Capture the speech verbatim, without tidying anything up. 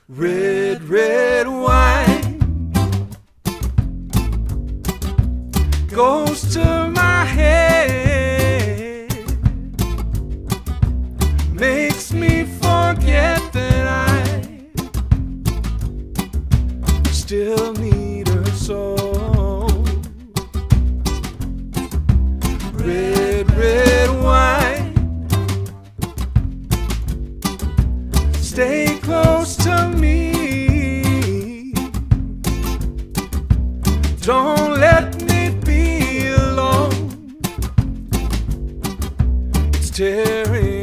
Red, red wine goes to my head, makes me forget that I still need her so. Red, red wine, stay close to me, don't let me be alone, it's tearing